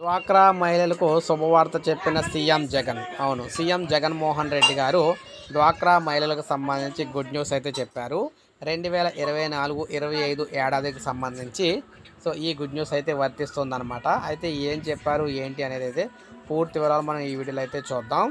డ్వాక్రా మహిళలకు శుభవార్త చెప్పిన సీఎం జగన్. అవును, సీఎం జగన్మోహన్ రెడ్డి గారు డ్వాక్రా మహిళలకు సంబంధించి గుడ్ న్యూస్ అయితే చెప్పారు. 2024-25 ఏడాదికి సంబంధించి ఈ గుడ్ న్యూస్ అయితే వర్తిస్తుందన్నమాట. అయితే ఏం చెప్పారు ఏంటి అనేది అయితే పూర్తి వివరాలు మనం ఈ వీడియోలో అయితే చూద్దాం.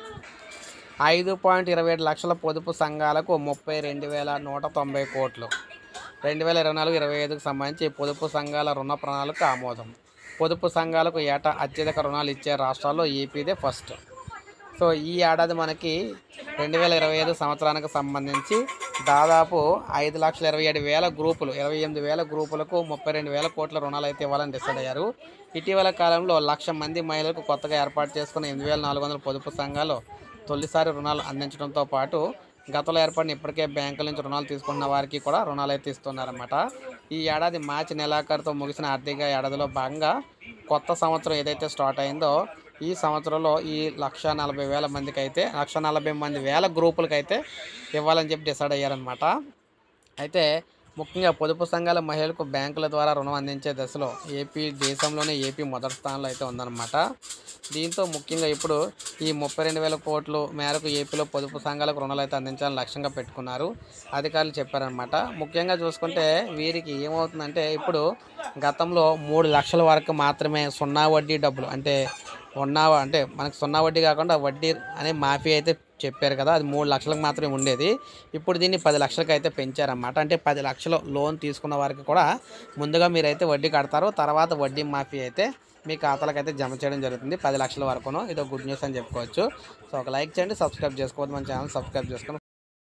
5.27 లక్షల పొదుపు సంఘాలకు 32,190 కోట్లు. 2024-25కి సంబంధించి పొదుపు సంఘాల రుణ ప్రణాళిక ఆమోదం. పొదుపు సంఘాలకు ఏటా అత్యధిక రుణాలు ఇచ్చే రాష్ట్రాల్లో ఏపీదే ఫస్ట్. ఈ ఏడాది మనకి 2025 సంవత్సరానికి సంబంధించి దాదాపు 5,27,000 గ్రూపులు, 28,000 గ్రూపులకు 32,000 కోట్ల రుణాలు అయితే ఇవ్వాలని డిసైడ్ అయ్యారు. ఇటీవల కాలంలో 1,00,000 మంది మహిళలకు కొత్తగా ఏర్పాటు చేసుకున్న 8,400 పొదుపు సంఘాలు తొలిసారి రుణాలు అందించడంతో పాటు గతంలో ఏర్పడిన ఇప్పటికే బ్యాంకుల నుంచి రుణాలు తీసుకున్న వారికి కూడా రుణాలు అయితే ఇస్తున్నారన్నమాట. ఈ ఏడాది మార్చి నెలాఖరుతో ముగిసిన ఆర్థిక ఏడాదిలో భాగంగా కొత్త సంవత్సరం ఏదైతే స్టార్ట్ అయిందో ఈ సంవత్సరంలో ఈ 1,40,000 మందికి అయితే 1,40,000 గ్రూపులకి అయితే ఇవ్వాలని చెప్పి డిసైడ్ అయ్యారనమాట. అయితే ముఖ్యంగా పొదుపు సంఘాల మహిళలకు బ్యాంకుల ద్వారా రుణం అందించే దశలో దేశంలోనే ఏపీ మొదటి స్థానంలో అయితే ఉందన్నమాట. దీంతో ముఖ్యంగా ఇప్పుడు ఈ 32,000 కోట్ల మేరకు ఏపీలో పొదుపు సంఘాలకు రుణాలు అయితే అందించాలని లక్ష్యంగా పెట్టుకున్నారు అధికారులు చెప్పారనమాట. ముఖ్యంగా చూసుకుంటే వీరికి ఏమవుతుందంటే ఇప్పుడు గతంలో 3 లక్షల వరకు మాత్రమే సున్నా వడ్డీ డబ్బులు అంటే మనకు సున్నా వడ్డీ కాకుండా వడ్డీ అనే మాఫీ అయితే చెప్పారు కదా, అది 3 లక్షలకు మాత్రమే ఉండేది. ఇప్పుడు దీన్ని 10 లక్షలకు అయితే పెంచారన్నమాట. అంటే 10 లక్షలు లోన్ తీసుకున్న వారికి కూడా ముందుగా మీరైతే వడ్డీ కడతారు, తర్వాత వడ్డీ మాఫీ అయితే మీ ఖాతాలకు అయితే జమ చేయడం జరుగుతుంది 10 లక్షల వరకును. ఇదో గుడ్ న్యూస్ అని చెప్పుకోవచ్చు. ఒక లైక్ చేయండి, సబ్స్క్రైబ్ చేసుకోవద్దు, మన ఛానల్ సబ్స్క్రైబ్ చేసుకొని